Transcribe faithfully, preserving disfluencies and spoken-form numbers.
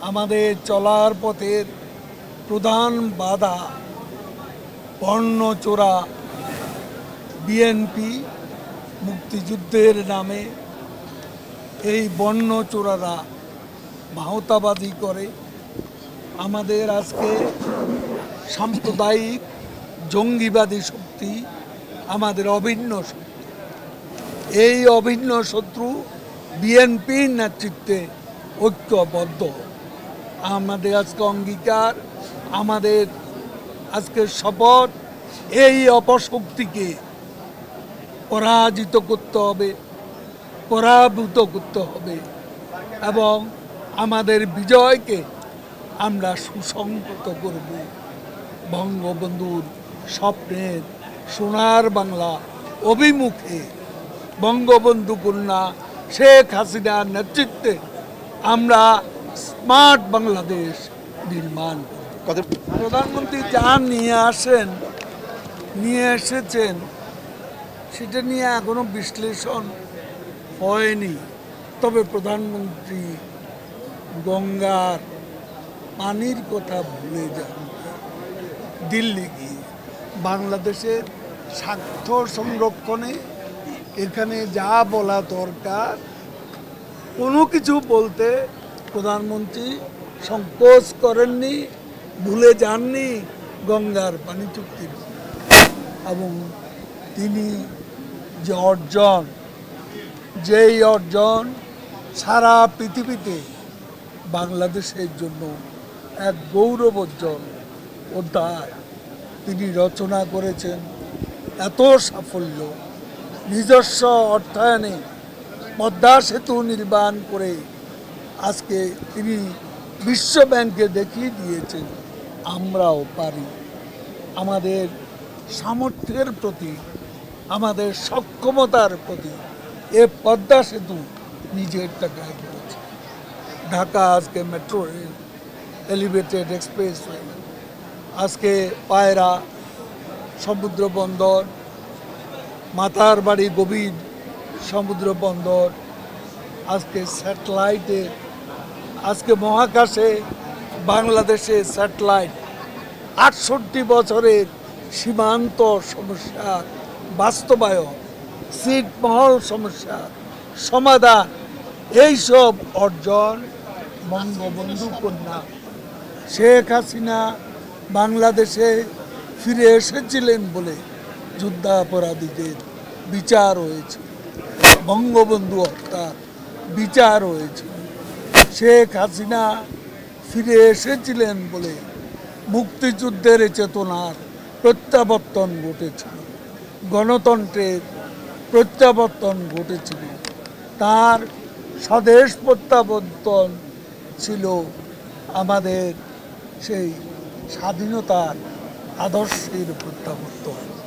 আমাদের চলার পথের প্রধান বাধা বর্ণচোরা বিএনপি মুক্তিযুদ্ধের নামে এই বর্ণচোরারা ভাওতাবাজি করে আমাদের আজকে সাম্প্রদায়িক জঙ্গিবাদী শক্তি আমাদের অভিন্ন শক্তি। এই অভিন্ন শত্রু বিএনপির নেতৃত্বে ঐক্যবদ্ধ। আমাদের আজকে অঙ্গীকার, আমাদের আজকের শপথ, এই অপশক্তিকে পরাজিত করতে হবে, পরাভূত করতে হবে এবং আমাদের বিজয়কে আমরা সুসংহত করব। বঙ্গবন্ধুর স্বপ্নের সোনার বাংলা অভিমুখে বঙ্গবন্ধু কন্যা শেখ হাসিনার নেতৃত্বে আমরা স্মার্ট বাংলাদেশ নির্মাণ করব। প্রধানমন্ত্রী যা নিয়ে আসেন নিয়ে এসেছেন সেটা নিয়ে এখনো বিশ্লেষণ হয়নি। তবে প্রধানমন্ত্রী গঙ্গার পানির কথা ভুলে যান দিল্লি গিয়ে। বাংলাদেশের স্বার্থ সংরক্ষণে এখানে যা বলা দরকার কোনো কিছু বলতে প্রধানমন্ত্রী সংকোচ করেননি, ভুলে যাননি গঙ্গার পানি চুক্তির এবং তিনি যে অর্জন, যেই অর্জন সারা পৃথিবীতে বাংলাদেশের জন্য এক গৌরবোজ্জ্বল অধ্যায় তিনি রচনা করেছেন। এত সাফল্য নিজস্ব অর্থায়নে পদ্মা সেতু নির্মাণ করে আজকে তিনি বিশ্ব ব্যাংকে দেখিয়ে দিয়েছেন আমরাও পারি। আমাদের সামর্থ্যের প্রতি, আমাদের সক্ষমতার প্রতি এ পদ্মা সেতু নিজের টাকায় করেছে। ঢাকা আজকে মেট্রো রেল, এলিভেটেড এক্সপ্রেসওয়ে, আজকে পায়রা সমুদ্র বন্দর, মাতার বাড়ি গভীর সমুদ্র বন্দর, আজকে স্যাটেলাইটে, আজকে মহাকাশে বাংলাদেশে স্যাটেলাইট, আটষট্টি বছরের সীমান্ত সমস্যার বাস্তবায়ন, ছিটমহল সমস্যার সমাধান, এইসব অর্জন বঙ্গবন্ধু কন্যা শেখ হাসিনা বাংলাদেশে ফিরে এসেছিলেন বলে যুদ্ধাপরাধীদের বিচার হয়েছে, বঙ্গবন্ধু হত্যার বিচার হয়েছে। শেখ হাসিনা ফিরে এসেছিলেন বলে মুক্তিযুদ্ধের চেতনার প্রত্যাবর্তন ঘটেছিল, গণতন্ত্রের প্রত্যাবর্তন ঘটেছিল। তার স্বদেশ প্রত্যাবর্তন ছিল আমাদের সেই স্বাধীনতার আদর্শের প্রত্যাবর্তন।